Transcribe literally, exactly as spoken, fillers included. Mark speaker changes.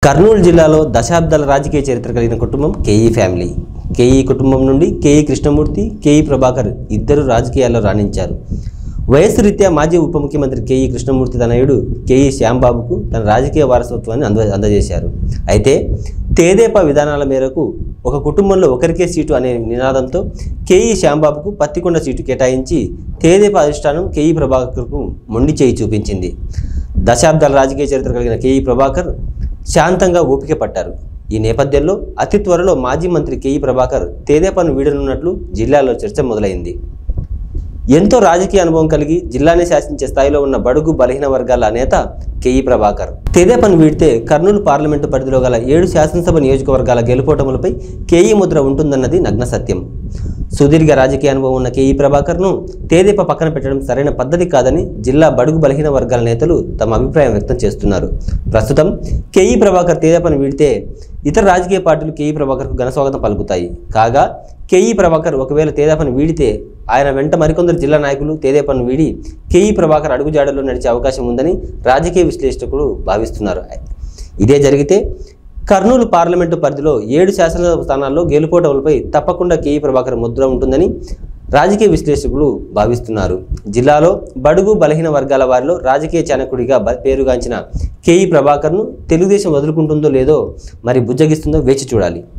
Speaker 1: కర్నూలు జిల్లాలో దశాబ్దాల రాజకీయ చరిత్ర కలిగిన కుటుంబం కేఈ ఫ్యామిలీ. కేఈ కుటుంబం నుండి కేఈ కృష్ణమూర్తి, కేఈ ప్రభాకర్ ఇద్దరు రాజకీయాల్లో రాణించారు. వయస్సు రీత్యా మాజీ ఉప ముఖ్యమంత్రి కేఈ కృష్ణమూర్తి తనయుడు కేఈ శ్యాంబాబుకు తన రాజకీయ వారసత్వాన్ని అంద అందజేశారు. అయితే తేదేపా విధానాల మేరకు ఒక కుటుంబంలో ఒకరికే సీటు అనే నినాదంతో కేఈ శ్యాంబాబుకు పత్తికొండ సీటు కేటాయించి తేదేపా అధిష్టానం కేఈ ప్రభాకర్కు మొండి చేయి చూపించింది. దశాబ్దాల రాజకీయ చరిత్ర కలిగిన కేఈ ప్రభాకర్ శాంతంగా ఓపిక పట్టారు. ఈ నేపథ్యంలో అతి త్వరలో మాజీ మంత్రి కేఈ ప్రభాకర్ తేదేపాను వీడనున్నట్లు జిల్లాలో చర్చ మొదలైంది. ఎంతో రాజకీయ అనుభవం కలిగి జిల్లాని శాసించే స్థాయిలో ఉన్న బడుగు బలహీన వర్గాల నేత కేఈ ప్రభాకర్ తేదేపాను వీడితే కర్నూలు పార్లమెంటు పరిధిలో గల ఏడు శాసనసభ నియోజకవర్గాల గెలుపోటములపై కేఈ ముద్ర ఉంటుందన్నది నగ్న సత్యం. సుదీర్ఘ రాజకీయ అనుభవం ఉన్న కేఈ ప్రభాకర్ను తేదేపా పక్కన పెట్టడం సరైన పద్ధతి కాదని జిల్లా బడుగు బలహీన వర్గాల నేతలు తమ అభిప్రాయం వ్యక్తం చేస్తున్నారు. ప్రస్తుతం కేఈ ప్రభాకర్ తేదేపాను వీడితే ఇతర రాజకీయ పార్టీలు కేఈ ప్రభాకర్కు ఘనస్వాగతం పలుకుతాయి. కాగా కేఈ ప్రభాకర్ ఒకవేళ తేదేపాను వీడితే ఆయన వెంట మరికొందరు జిల్లా నాయకులు తేదేపాను వీడి కేఈ ప్రభాకర్ అడుగుజాడల్లో నడిచే అవకాశం ఉందని రాజకీయ విశ్లేషకులు భావిస్తున్నారు. ఇదే జరిగితే కర్నూలు పార్లమెంటు పరిధిలో ఏడు శాసనసభ స్థానాల్లో గెలుపోటములపై తప్పకుండా కేఈ ప్రభాకర్ ముద్ర ఉంటుందని రాజకీయ విశ్లేషకులు భావిస్తున్నారు. జిల్లాలో బడుగు బలహీన వర్గాల వారిలో రాజకీయ చాణకుడిగా పేరుగాంచిన కేఈ ప్రభాకర్ను తెలుగుదేశం వదులుకుంటుందో లేదో మరి బుజ్జగిస్తుందో వేచి చూడాలి.